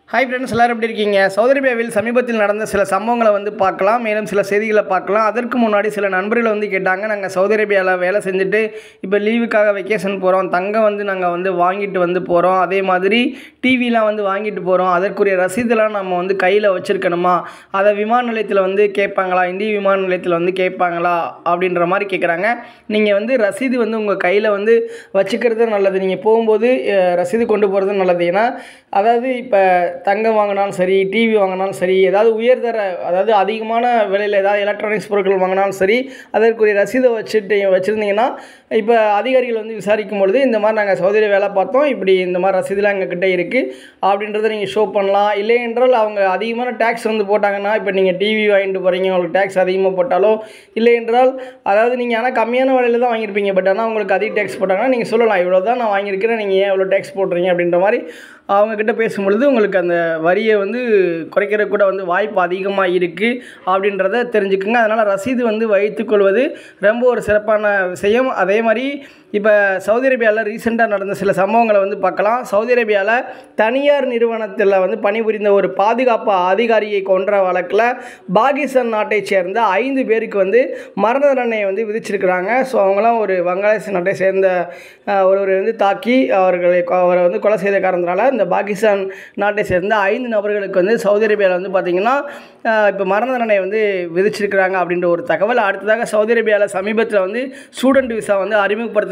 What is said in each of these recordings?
Hi friends, எல்லோரும் எப்படி இருக்கீங்க? சவுதி அரேபியாவில் சமீபத்தில் நடந்த சில சம்பவங்களை வந்து பார்க்கலாம், மேலும் சில செய்திகளை பார்க்கலாம். அதற்கு முன்னாடி சில நண்பர்கள் வந்து கேட்டாங்க, நாங்கள் சவுதி அரேபியாவில் வேலை செஞ்சுட்டு இப்போ லீவுக்காக வெக்கேஷன் போகிறோம், தங்கம் வந்து நாங்கள் வந்து வாங்கிட்டு வந்து போகிறோம், அதே மாதிரி டிவிலாம் வந்து வாங்கிட்டு போகிறோம், அதற்குரிய ரசீதெல்லாம் நம்ம வந்து கையில் வச்சுருக்கணுமா, அதை விமான நிலையத்தில் வந்து கேட்பாங்களா, இந்திய விமான நிலையத்தில் வந்து கேட்பாங்களா அப்படின்ற மாதிரி கேட்குறாங்க. நீங்கள் வந்து ரசீது வந்து உங்கள் கையில் வந்து வச்சுக்கிறது நல்லது. நீங்கள் போகும்போது ரசீது கொண்டு போகிறது நல்லது. ஏன்னா அதாவது இப்போ தங்கம் வாங்கினாலும் சரி, டிவி வாங்கினாலும் சரி, ஏதாவது உயர்தர அதாவது அதிகமான விலையில் ஏதாவது எலக்ட்ரானிக்ஸ் பொருட்கள் வாங்கினாலும் சரி, அதற்குரிய ரசீதை வச்சுருந்தீங்கன்னா இப்போ அதிகாரிகள் வந்து விசாரிக்கும் பொழுது இந்த மாதிரி நாங்கள் சவுதியில் வேலை பார்த்தோம், இப்படி இந்த மாதிரி ரசீதெலாம் எங்ககிட்ட இருக்குது அப்படின்றத நீங்கள் ஷோ பண்ணலாம். இல்லை என்றால் அவங்க அதிகமான டேக்ஸ் வந்து போட்டாங்கன்னா, இப்போ நீங்கள் டிவி வாங்கிட்டு போகிறீங்க, உங்களுக்கு டேக்ஸ் அதிகமாக போட்டாலோ, இல்லை என்றால் அதாவது நீங்கள் ஆனால் கம்மியான விலையில் தான் வாங்கியிருப்பீங்க, பட் ஆனால் உங்களுக்கு அதிக டேக்ஸ் போட்டாங்கன்னா நீங்கள் சொல்லலாம், இவ்வளோ தான் நான் வாங்கியிருக்கிறேன், நீங்கள் ஏன் இவ்வளோ டேக்ஸ் போடுறீங்க அப்படின்ற மாதிரி அவங்கக்கிட்ட பேசும்பொழுது உங்களுக்கு அந்த வரியை வந்து குறைக்கிற கூட வந்து வாய்ப்பு அதிகமாக இருக்குது அப்படின்றத தெரிஞ்சுக்குங்க. அதனால் ரசீது வந்து வைத்துக்கொள்வது ரொம்ப ஒரு சிறப்பான விஷயம். அதே மாதிரி இப்போ சவுதி அரேபியாவில் ரீசெண்டாக நடந்த சில சம்பவங்களை வந்து பார்க்கலாம். சவுதி அரேபியாவில் தனியார் நிறுவனத்தில் வந்து பணிபுரிந்த ஒரு பாதுகாப்பு அதிகாரியை கொன்ற வழக்கில் பாகிஸ்தான் நாட்டை சேர்ந்த 5 பேருக்கு வந்து மரண தண்டனை வந்து விதிச்சிருக்கிறாங்க. ஸோ அவங்களாம் ஒரு வங்காளதேச நாட்டை சேர்ந்த ஒருவரை வந்து தாக்கி அவரை வந்து கொலை செய்த காரணத்தினால இந்த பாகிஸ்தான் நாட்டை சேர்ந்த 5 நபர்களுக்கு வந்து சவுதி அரேபியாவில் வந்து பார்த்திங்கன்னா இப்போ மரண தண்டனை வந்து விதிச்சிருக்கிறாங்க அப்படின்ற ஒரு தகவல். அடுத்ததாக சவுதி அரேபியாவில் சமீபத்தில் வந்து ஸ்டூடெண்ட் விசா வந்து அறிமுகப்படுத்துகிறாங்க.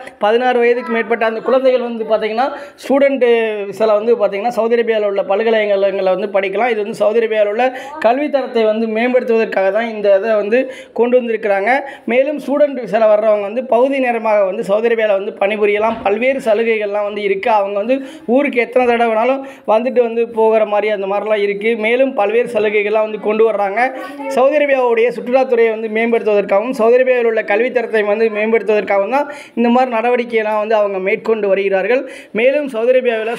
16 வயதுக்கு மேற்பட்ட அந்த குழந்தைகள் வந்து பார்த்திங்கன்னா ஸ்டூடெண்ட் விசாவில் வந்து பார்த்திங்கன்னா சவுதி அரேபியாவில் உள்ள பல்கலைக்கழகங்களில் வந்து படிக்கலாம். இது வந்து சவுதி அரேபியாவில் உள்ள கல்வித்தரத்தை வந்து மேம்படுத்துவதற்காக தான் இந்த இதை வந்து கொண்டு வந்திருக்கிறாங்க. மேலும் ஸ்டூடெண்ட் விசாவில் வர்றவங்க வந்து பகுதி நேரமாக வந்து சவுதி அரேபியாவில் வந்து பணிபுரியலாம். பல்வேறு சலுகைகள்லாம் வந்து இருக்குது. அவங்க வந்து ஊருக்கு எத்தனை தடவை வேணாலும் வந்துட்டு வந்து போகிற மாதிரி அந்த மாதிரிலாம் இருக்குது. மேலும் பல்வேறு சலுகைகள்லாம் வந்து கொண்டு வர்றாங்க. சவுதி அரேபியாவுடைய சுற்றுலாத்துறையை வந்து மேம்படுத்துவதற்காகவும் சவுதி அரேபியாவில் உள்ள கல்வித்தரத்தை வந்து மேம்படுத்துவதற்காகவும் தான் இந்த மாதிரி நடவடிக்கையெல்லாம் வந்து அவங்க மேற்கொண்டு வருகிறார்கள். மேலும் சவுதி அரேபியாவில்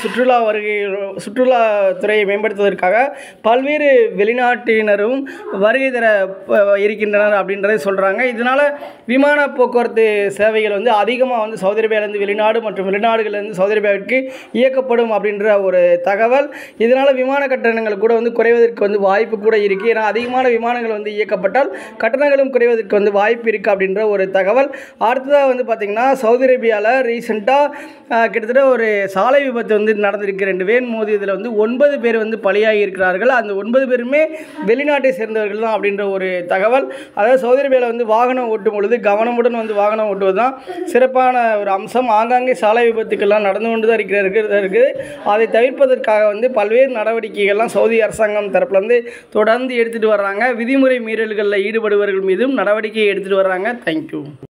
சுற்றுலாத்துறையை மேம்படுத்துவதற்காக பல்வேறு வெளிநாட்டினரும் வருகை தர இருக்கின்றனர் அப்படின்றதை சொல்கிறாங்க. இதனால் விமான போக்குவரத்து சேவைகள் வந்து அதிகமாக வந்து சவுதி அரேபியாவிலேருந்து வெளிநாடு மற்றும் வெளிநாடுகளிலிருந்து சவுதி அரேபியாவிற்கு இயக்கப்படும் அப்படின்ற ஒரு தகவல். இதனால் விமான கட்டணங்கள் கூட வந்து குறைவதற்கு வந்து வாய்ப்பு கூட இருக்குது. ஏன்னா அதிகமான விமானங்கள் வந்து இயக்கப்பட்டால் கட்டணங்களும் குறைவதற்கு வந்து வாய்ப்பு இருக்குது அப்படின்ற ஒரு தகவல். அடுத்ததாக வந்து பார்த்திங்கன்னா சவுதி அரேபியாவில் ரீசெண்டாக கிட்டத்தட்ட ஒரு சாலை விபத்து வந்து நடந்திருக்கு. 2 வேன் மோதியதில் வந்து 9 பேர் வந்து பலியாகி இருக்கிறார்கள். அந்த 9 பேருமே வெளிநாட்டை சேர்ந்தவர்கள் தான் அப்படின்ற ஒரு தகவல். அதாவது சவுதி அரேபியாவில் வந்து வாகனம் ஓட்டும் பொழுது கவனமுடன் வந்து வாகனம் ஓட்டுவது தான் சிறப்பான ஒரு அம்சம். ஆங்காங்கே சாலை விபத்துக்கெல்லாம் நடந்து கொண்டு தான் இருக்குது. அதை தவிர்ப்பதற்காக வந்து பல்வேறு நடவடிக்கைகள்லாம் சவுதி அரசாங்கம் தரப்புலேருந்து தொடர்ந்து எடுத்துகிட்டு வர்றாங்க. விதிமுறை மீறல்களில் ஈடுபடுபவர்கள் மீதும் நடவடிக்கை எடுத்துகிட்டு வர்றாங்க. தேங்க்யூ.